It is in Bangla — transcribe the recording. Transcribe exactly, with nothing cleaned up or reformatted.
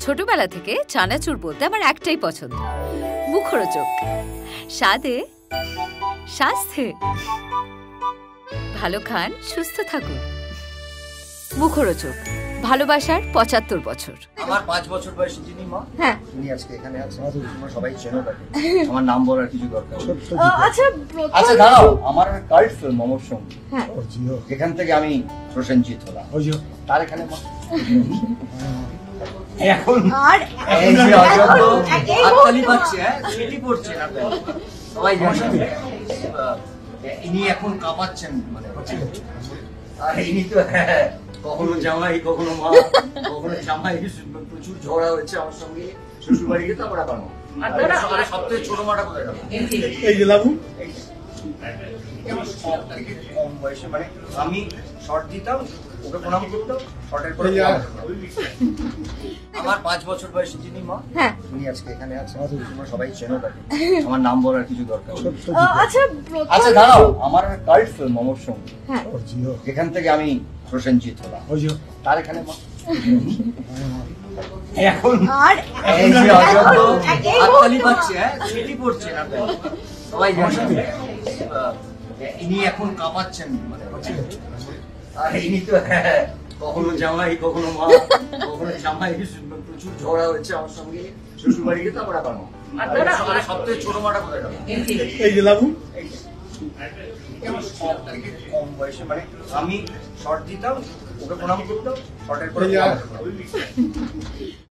ছোটবেলা থেকে চানাচুর বলতে আমার একটাই পছন্দ, মুখরোচক, স্বাদে স্বাস্থ্যে। ভালো খান, সুস্থ থাকুন। মুখরোচক, ভালোবাসার পঁচাত্তর বছর। আমার পাঁচ বছর বয়সী যিনি মা, হ্যাঁ, উনি আজকে এখানে আছেন। তোমরা সবাই চেনো তাকে, আমার নাম বলার কিছু দরকার নেই। আচ্ছা আচ্ছা দাঁড়াও, আমার কাল্ট ফিল্ম অমর সঙ্গী, হ্যাঁ, যেখান থেকে আমি প্রসেনজিৎ হলাম, তার এখানে মা। এখন আর এই যে অজন্ত হাততালি পাচ্ছে, হ্যাঁ সিটি পড়ছে না, সবাই জানে ইনি এখন কাঁপাচ্ছেন, মানে আর ইনি তো হ্যাঁ কখনো জামাই কখনো মা, কখনো জামাই, প্রচুর ঝগড়া হয়েছে আমার সঙ্গে শ্বশুর বাড়ি গিয়ে, তারপর আবার সবথেকে ছোট মাটা কোথায় গেল? এই যে লাবু কম বয়সে, মানে আমি শর্ট দিতাম, ওকে প্রণাম করতাম, শর্টের পরে আমার পাঁচ বছর বয়সী যিনি মা, হ্যাঁ, উনি আজকে এখানে আছেন। তোমরা সবাই চেনো তাকে, আমার নাম বলার কিছু দরকার নেই। আচ্ছা আচ্ছা দাঁড়াও, আমার কাল্ট ফিল্ম অমর সঙ্গী, হ্যাঁ, যেখান থেকে আমি প্রসেনজিৎ হলাম, তার এখানে মা। এখন আর এই যে অজন্ত হাততালি পাচ্ছে, হ্যাঁ সিটি পড়ছে না, সবাই জানে ইনি এখন কাঁপাচ্ছেন, মানে আর ইনি তো হ্যাঁ কখনো জামাই কখনো মা, কখনো জামাই, প্রচুর ঝগড়া হয়েছে আমার সঙ্গে শ্বশুর বাড়ি গিয়ে, তারপর আবার মা। সবথেকে ছোট মাটা কোথায় গেল? এই যে লাবু কম বয়সে, মানে আমি শর্ট দিতাম, ওকে প্রণাম করতাম, শর্টের পরে